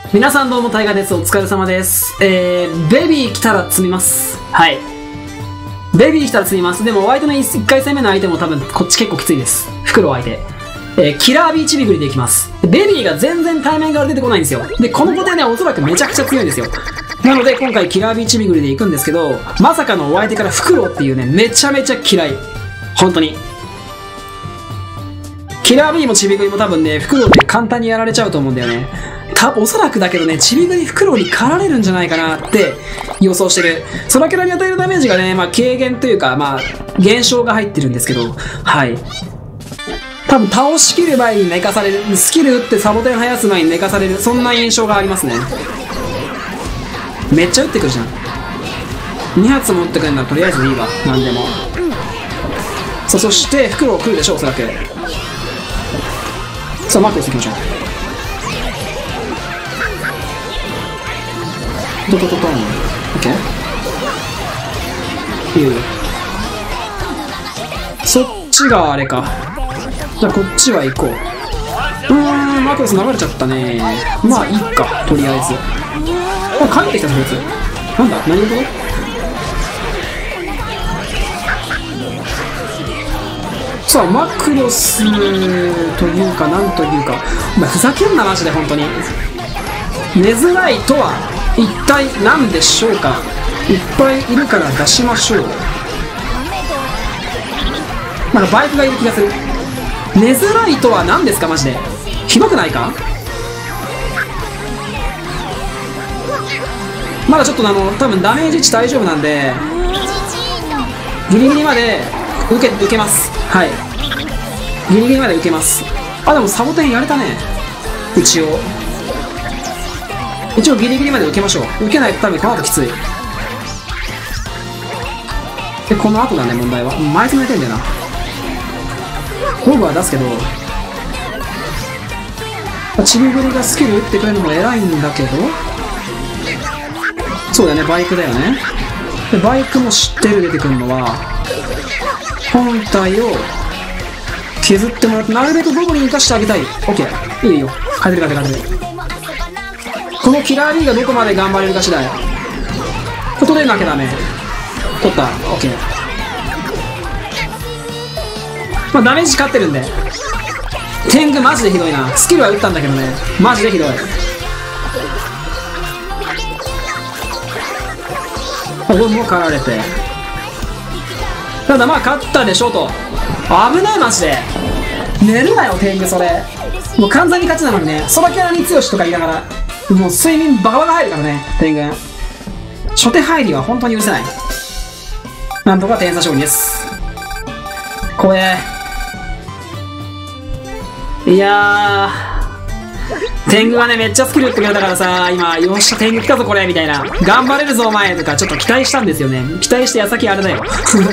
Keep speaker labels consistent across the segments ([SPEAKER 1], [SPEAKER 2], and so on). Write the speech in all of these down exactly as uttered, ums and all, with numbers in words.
[SPEAKER 1] 皆さんどうも、タイガです。お疲れ様です。えー、ベビー来たら積みます。はい。ベビー来たら積みます。でも、お相手のいっかい戦目の相手も多分、こっち結構きついです。袋相手。えー、キラービーチビグリでいきます。ベビーが全然対面から出てこないんですよ。で、この子でね、おそらくめちゃくちゃ強いんですよ。なので、今回キラービーチビグリで行くんですけど、まさかのお相手から袋っていうね、めちゃめちゃ嫌い。本当に。キラービーもチビグリも多分ね、袋で簡単にやられちゃうと思うんだよね。たおそらくだけどね、チビグリフクロウに狩られるんじゃないかなって予想してる。ソラキャラに与えるダメージがね、まあ軽減というか、まあ減少が入ってるんですけど、はい。多分倒しきる前に寝かされる、スキル打ってサボテン生やす前に寝かされる、そんな印象がありますね。めっちゃ打ってくるじゃん。に発も打ってくるんだらとりあえずいいわ、なんでも。そう、そしてフクロウ来るでしょ、おそらく。さあ、マークしていきましょう。トトトトン。オッケー。いいよ。そっちがあれか。じゃあこっちは行こう。うーん、マクロス流れちゃったね。まあいいか、とりあえず。あ、帰ってきたぞ、こいつ。なんだ、何事？さあ、マクロスというか、なんというか。お前ふざけんな、マジで、本当に。寝づらいとは一体何でしょうか。いっぱいいるから出しましょう。なんかバイクがいる気がする。寝づらいとは何ですか、マジで。ひどくないか。まだちょっとあの多分ダメージ値大丈夫なんでギリギリまで受け受けます。はい、ギリギリまで受けます。あ、でもサボテンやれたね。一応一応ギリギリまで受けましょう。受けないと多分この後きつい。で、この後だね、問題は。前詰めてんだよな。ゴブは出すけど、チビグリがスキル打ってくれるのも偉いんだけど、そうだよね、バイクだよね。で、バイクも知ってる出てくるのは、本体を削ってもらって、なるべくゴブリン生かしてあげたい。オッケー。いいよ。勝てる勝てる勝てる。このキラー B がどこまで頑張れるか次第。こ取れなきゃダメ。取った。オッケー。まあダメージ勝ってるんで。天狗マジでひどいな。スキルは打ったんだけどね。マジでひどい。ゴムも狩られて。ただまあ勝ったでしょと。危ないマジで。寝るなよ天狗それ。もう完全に勝ちなのにね。ソラキャラに強しとか言いながら。もう睡眠バカバカ入るからね、天狗。初手入りは本当に許せない。なんとか点差勝利です。怖え。いやー、天狗はね、めっちゃスキル打ってくれたからさ、今、よっしゃ、天狗来たぞ、これ、みたいな。頑張れるぞ、お前とか、ちょっと期待したんですよね。期待して矢先あれだよ。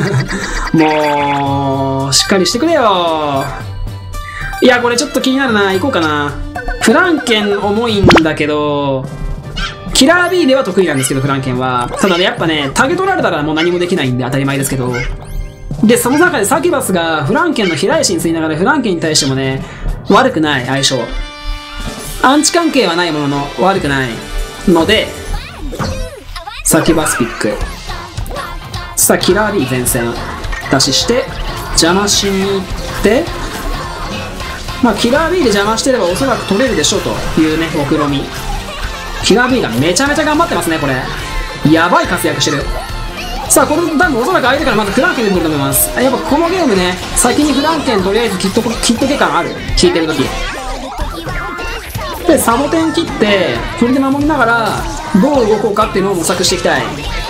[SPEAKER 1] もう、しっかりしてくれよ。いや、これちょっと気になるな。行こうかな。フランケン重いんだけど、キラー B では得意なんですけど、フランケンは。ただね、やっぱね、タゲ取られたらもう何もできないんで当たり前ですけど。で、その中でサキュバスがフランケンの平石に吸いながらフランケンに対してもね、悪くない相性。アンチ関係はないものの悪くないので、サキュバスピック。さあ、キラー B 前線。出しして、邪魔しに行って、まあ、キラー B で邪魔してればおそらく取れるでしょうというね、目論み。キラー B がめちゃめちゃ頑張ってますね、これ。やばい活躍してる。さあ、この多分おそらく相手からまずフランケンで来ると思います。やっぱこのゲームね、先にフランケンとりあえず切っと切っとけ感ある。引いてるとき。で、サボテン切って、振りで守りながら、どう動こうかっていうのを模索していきたい。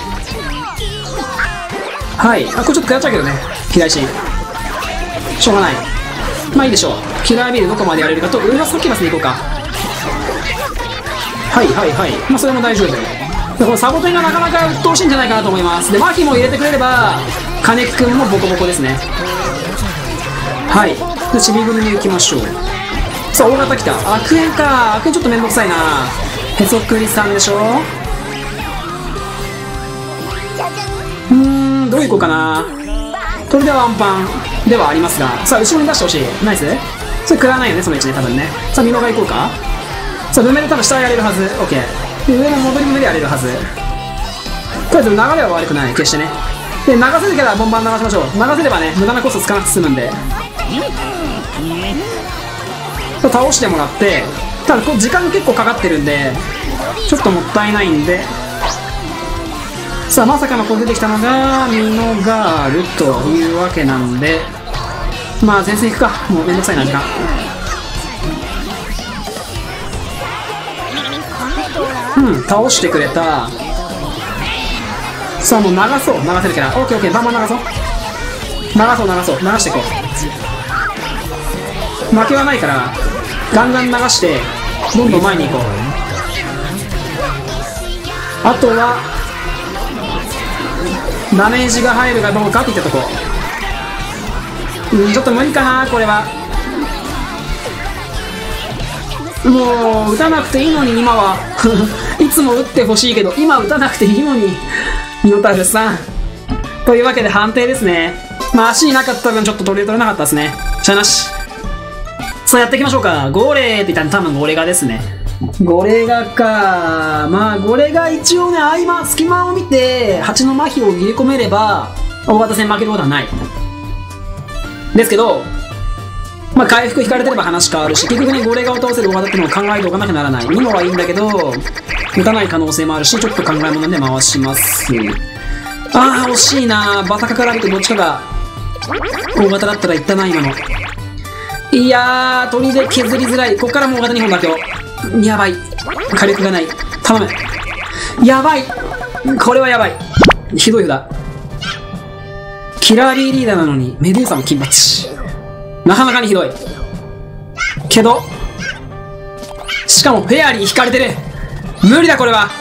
[SPEAKER 1] はい。あ、これちょっと食らっちゃうけどね、左足。しょうがない。まあいいでしょう。キラー B でどこまでやれるかと、上はサキュバスでいこうか。はいはいはい。まあそれも大丈夫だよ。で、このサボテンがなかなか鬱陶しいんじゃないかなと思います。で、マキも入れてくれれば、金木くんもボコボコですね。はい。で、ちびぐるに行きましょう。さあ、大型来た。悪縁か。悪縁ちょっとめんどくさいな。へそくりさんでしょ。うーん、どういこうかな。これではワンパンではありますが、さあ後ろに出してほしい。ナイス。それ食らわないよね、その位置で多分ね。さあ見逃が行こうか。 さあ文明で多分下やれるはず。 OK で上の戻り目でやれるはず。とりあえず流れは悪くない、決してね。で流せるからボンバン流しましょう。流せればね無駄なコストつかなくて済むんで、倒してもらって、ただこう時間結構かかってるんでちょっともったいないんで、さあまさかのこう出てきたのがミノガールというわけなんで、まあ前線行くか、もうめんどくさいな時間。うん倒してくれた。さあもう流そう、流せるから オーケーオーケー バンバン流そう流そう流そう流していこう。負けはないからガンガン流してどんどん前に行こう。あとはダメージが入るかどうかっていったとこ。うんちょっと無理かなこれは。もう打たなくていいのに今はいつも打ってほしいけど今打たなくていいのにミノタウルさん。というわけで判定ですね。まあ足いなかった分ちょっと取り取れなかったですね。しゃあなし。さあやっていきましょうか。ゴーレーって言ったら多分ゴレガですね。ゴレガか。まあゴレガ一応ね合間隙間を見て蜂の麻痺を入れ込めれば大型戦負けることはないですけど、まあ回復引かれてれば話変わるし、結局ねゴレガを倒せる大型っていうのを考えておかなきゃならない。にもはいいんだけど打たない可能性もあるし、ちょっと考え物で回します。ああ惜しいな。バタカから見てどっちかが大型だったらいったな今の。いやー鳥で削りづらい。こっからもう大型にほんだけどやばい、火力がない。頼む、やばい、これはやばい、ひどい札。キラーリーリーダーなのにメデューサも金バッチ、なかなかにひどいけど、しかもフェアリー引かれてる。無理だこれは。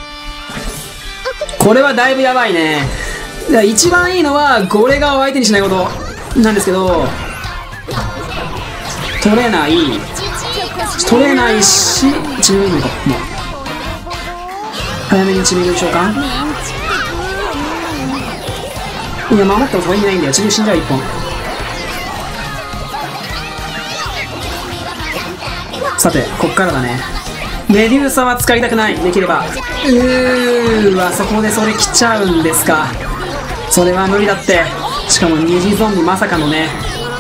[SPEAKER 1] これはだいぶやばいね。一番いいのはゴレガを相手にしないことなんですけど、取れない取れないし、一面いいのか、もう早めに一面でしょうか。いや守った方が意味ないんだよ。一面死んじゃう一本。さてこっからだね。メデューサは使いたくない。できればうーわ、そこでそれ来ちゃうんですか。それは無理だって。しかも二次ゾンビまさかのね。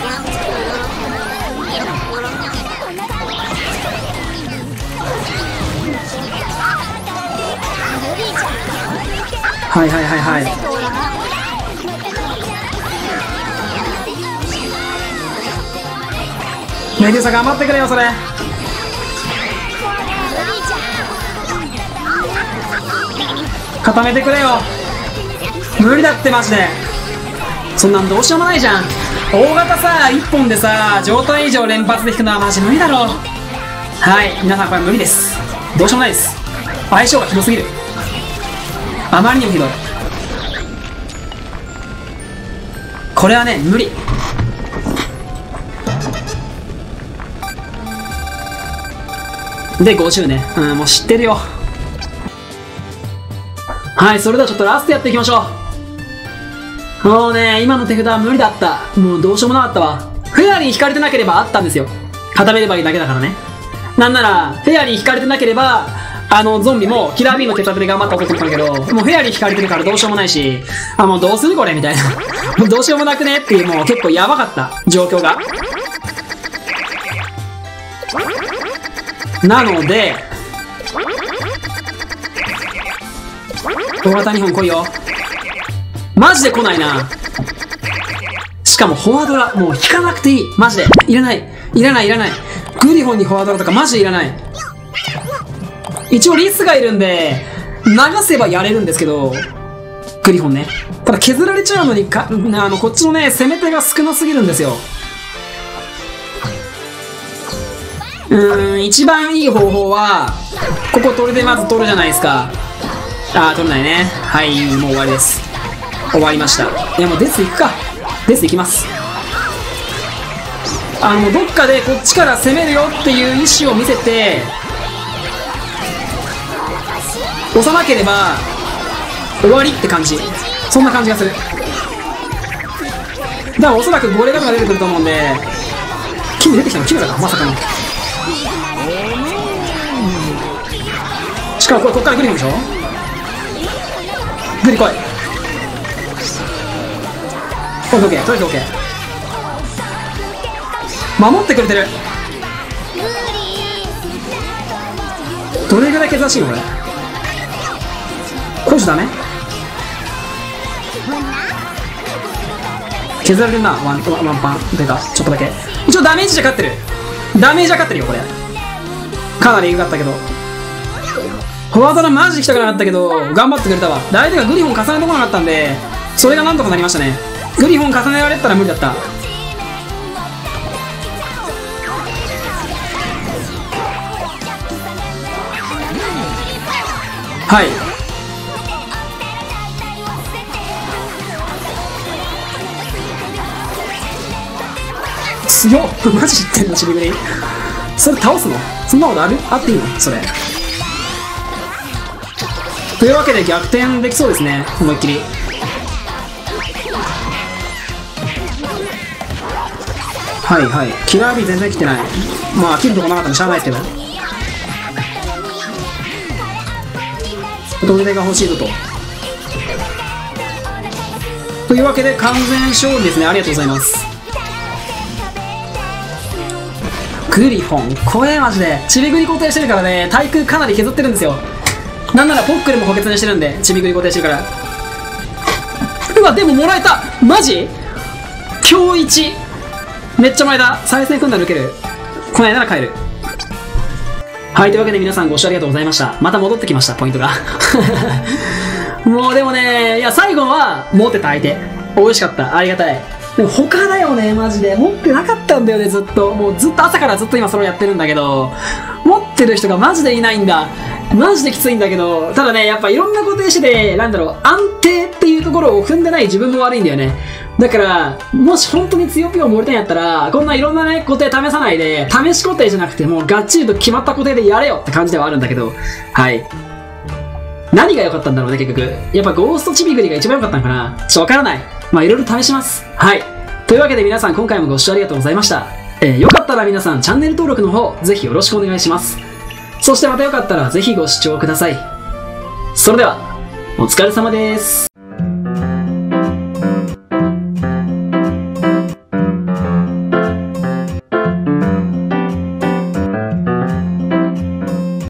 [SPEAKER 1] はいはいはいはい。メデューサ頑張ってくれよそれ。固めてくれよ。無理だってマジで。そんなんどうしようもないじゃん。大型さいっぽんでさ状態以上連発で引くのはマジ無理だろう。はい皆さんこれ無理です。どうしようもないです。相性がひどすぎる。あまりにもひどい。これはね無理。でごじゅうね、うんもう知ってるよ。はい、それではちょっとラストやっていきましょう。もうね今の手札は無理だった。もうどうしようもなかったわ。フェアリー引かれてなければあったんですよ。固めればいいだけだからね。なんならフェアリー引かれてなければあのゾンビもキラー B の手札で頑張ったこと言ったんだけど、もうフェアリー引かれてるからどうしようもないし、あもうどうするこれみたいなもうどうしようもなくねっていう、もう結構やばかった状況が。なので大型にほん来いよ。マジで来ないな。しかもフォワードラもう引かなくていい。マジでいらないいらないいらない。グリフォンにフォワードラとかマジでいらない。一応リスがいるんで流せばやれるんですけど、グリフォンね。ただ削られちゃうのにか、あのこっちのね攻め手が少なすぎるんですよ。うーん一番いい方法はここ取れでまず取るじゃないですか。あー取れないね。はいもう終わりです。終わりました。いやもうデス行くか。デス行きます。あのどっかでこっちから攻めるよっていう意思を見せて押さなければ終わりって感じ。そんな感じがする。だからおそらくゴレガとか出てくると思うんで。キム出てきたのキムだからまさかの。 あ、これこっからグリフォンでしょ。グリ来い。オッケー、とりあえずオッケー。守ってくれてる。どれぐらい削らしいのこれ。これじゃダメ。削られるな、ワン、ワンパン。てか、ちょっとだけ。一応ダメージじゃ勝ってる。ダメージは勝ってるよ、これ。かなりエグかったけど。フォワードのマジで来たくなかったけど、頑張ってくれたわ。相手がグリフォン重ねてこなかったんで、それがなんとかなりましたね。グリフォン重ねられたら無理だった。はい。強っマジ知ってんの、ちびぐり。それ倒すの？そんなことある？あっていいのそれ。というわけで逆転できそうですね、思いっきり。はいはい。キラー B 全然来てない。まあ、切るとこなかったらしゃあないですけど。トルネが欲しいぞと。というわけで完全勝利ですね。ありがとうございます。グリフォン怖えマジで。ちびぐり固定してるからね、対空かなり削ってるんですよ。なんならポックルも補欠にしてるんで、ちびぐり固定してるから。うわ、でももらえたマジ今日一めっちゃ前だ。再戦組んだら抜ける。来ないなら帰る。はい、というわけで皆さんご視聴ありがとうございました。また戻ってきました、ポイントが。もうでもね、いや、最後は持ってた相手。美味しかった。ありがたい。でも他だよね、マジで。持ってなかったんだよね、ずっと。もうずっと朝からずっと今それをやってるんだけど、持ってる人がマジでいないんだ。マジできついんだけど、ただね、やっぱいろんな固定してて、なんだろう、安定っていうところを踏んでない自分も悪いんだよね。だから、もし本当に強気を盛りたいんやったら、こんないろんなね、固定試さないで、試し固定じゃなくて、もうがっちりと決まった固定でやれよって感じではあるんだけど、はい。何が良かったんだろうね、結局。やっぱゴーストチビグリが一番良かったのかな。ちょっとわからない。まあいろいろ試します。はい。というわけで皆さん今回もご視聴ありがとうございました。えー、よかったら皆さんチャンネル登録の方、ぜひよろしくお願いします。そしてまたよかったらぜひご視聴ください。それでは、お疲れ様です。